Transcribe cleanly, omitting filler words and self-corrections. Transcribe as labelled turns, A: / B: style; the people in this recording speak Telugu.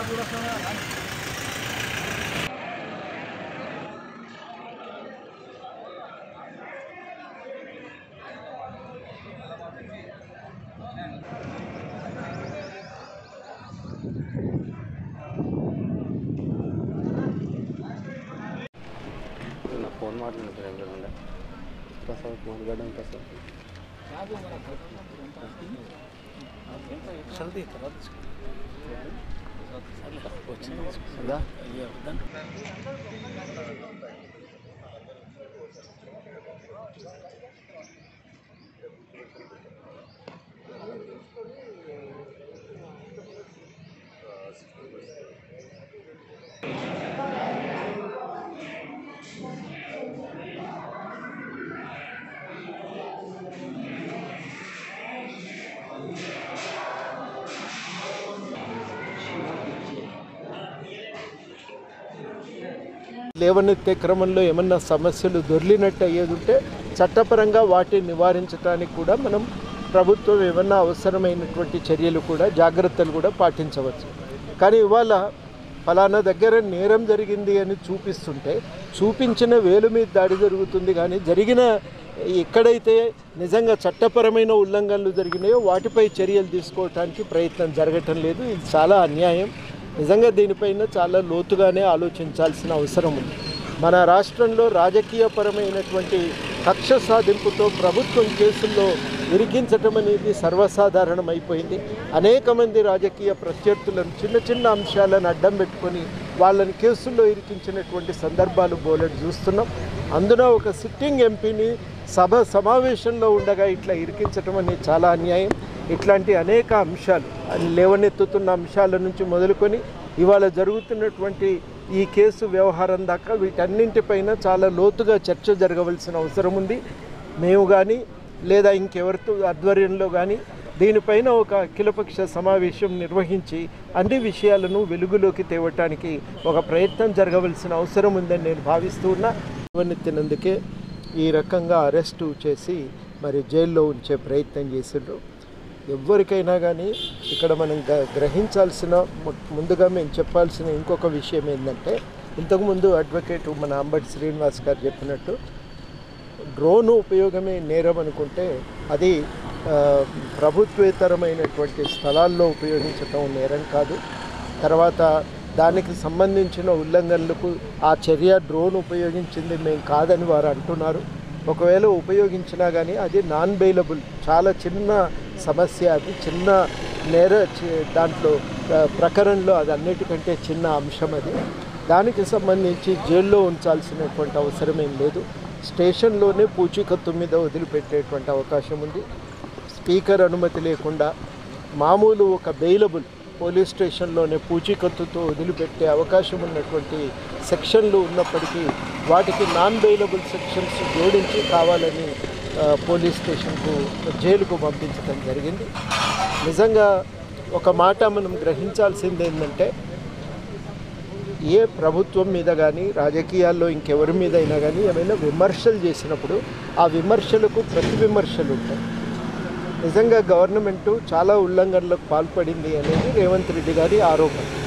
A: फोन माట్లాడుతున్నా ప్రసాద్ మాట్లాడడం ప్రసాద్ జల్దీ తర్వాత వచ్చిందా
B: లేవనెత్తే క్రమంలో ఏమన్నా సమస్యలు దొర్లినట్టు అయ్యేది ఉంటే చట్టపరంగా వాటిని నివారించడానికి కూడా మనం ప్రభుత్వం ఏమన్నా అవసరమైనటువంటి చర్యలు కూడా జాగ్రత్తలు కూడా పాటించవచ్చు. కానీ ఇవాళ ఫలానా దగ్గర నేరం జరిగింది అని చూపిస్తుంటే చూపించిన వేలు మీద దాడి జరుగుతుంది, కానీ జరిగిన ఎక్కడైతే నిజంగా చట్టపరమైన ఉల్లంఘనలు జరిగినాయో వాటిపై చర్యలు తీసుకోవడానికి ప్రయత్నం జరగటం లేదు. ఇది చాలా అన్యాయం. నిజంగా దీనిపైన చాలా లోతుగానే ఆలోచించాల్సిన అవసరం ఉంది. మన రాష్ట్రంలో రాజకీయపరమైనటువంటి కక్ష సాధింపుతో ప్రభుత్వం కేసుల్లో ఇరికించటం అనేది సర్వసాధారణం అయిపోయింది. అనేక మంది రాజకీయ ప్రత్యర్థులను చిన్న చిన్న అంశాలను అడ్డం పెట్టుకొని వాళ్ళని కేసుల్లో ఇరికించినటువంటి సందర్భాలు బోలెడు చూస్తున్నాం. అందున ఒక సిట్టింగ్ ఎంపీని సమావేశంలో ఉండగా ఇట్లా ఇరికించటం అనేది చాలా అన్యాయం. ఇట్లాంటి అనేక అంశాలు లేవనెత్తుతున్న అంశాల నుంచి మొదలుకొని ఇవాళ జరుగుతున్నటువంటి ఈ కేసు వ్యవహారం దాకా వీటన్నింటిపైన చాలా లోతుగా చర్చ జరగవలసిన అవసరం ఉంది. మేము కానీ లేదా ఇంకెవరితో ఆధ్వర్యంలో కానీ దీనిపైన ఒక అఖిలపక్ష సమావేశం నిర్వహించి అన్ని విషయాలను వెలుగులోకి తేవటానికి ఒక ప్రయత్నం జరగవలసిన అవసరం ఉందని నేను భావిస్తూ ఉన్నా. లేవనెత్తినందుకే ఈ రకంగా అరెస్టు చేసి మరి జైల్లో ఉంచే ప్రయత్నం చేసిండ్రు. ఎవరికైనా కానీ ఇక్కడ మనం గ్రహించాల్సిన ముందుగా మేము చెప్పాల్సిన ఇంకొక విషయం ఏంటంటే, ఇంతకుముందు అడ్వకేట్ మన అంబటి శ్రీనివాస్ గారు చెప్పినట్టు డ్రోన్ ఉపయోగమే నేరం అనుకుంటే అది ప్రభుత్వేతరమైనటువంటి స్థలాల్లో ఉపయోగించడం నేరం కాదు. తర్వాత దానికి సంబంధించిన ఉల్లంఘనలకు ఆ చర్య డ్రోన్ ఉపయోగించింది మేము కాదని వారు అంటున్నారు. ఒకవేళ ఉపయోగించినా కానీ అది నాన్ బెయిలబుల్, చాలా చిన్న సమస్య, అది చిన్న దాంట్లో ప్రకరణలో అది అన్నిటికంటే చిన్న అంశం. అది దానికి సంబంధించి జైల్లో ఉంచాల్సినటువంటి అవసరం ఏం లేదు. స్టేషన్లోనే పూచీకత్తు మీద వదిలిపెట్టేటువంటి అవకాశం ఉంది. స్పీకర్ అనుమతి లేకుండా మామూలు ఒక బెయిలబుల్ పోలీస్ స్టేషన్లోనే పూచీకత్తుతో వదిలిపెట్టే అవకాశం ఉన్నటువంటి సెక్షన్లు ఉన్నప్పటికీ వాటికి నాన్ బెయిలబుల్ సెక్షన్స్ జోడించి కావాలని పోలీస్ స్టేషన్కు జైలుకు పంపించడం జరిగింది. నిజంగా ఒక మాట మనం గ్రహించాల్సింది ఏంటంటే, ఏ ప్రభుత్వం మీద కానీ రాజకీయాల్లో ఇంకెవరి మీద అయినా కానీ ఏమైనా విమర్శలు చేసినప్పుడు ఆ విమర్శలకు ప్రతి విమర్శలు ఉంటాయి. నిజంగా గవర్నమెంటు చాలా ఉల్లంఘనలకు పాల్పడింది అనేది రేవంత్ రెడ్డి గారి ఆరోపణ.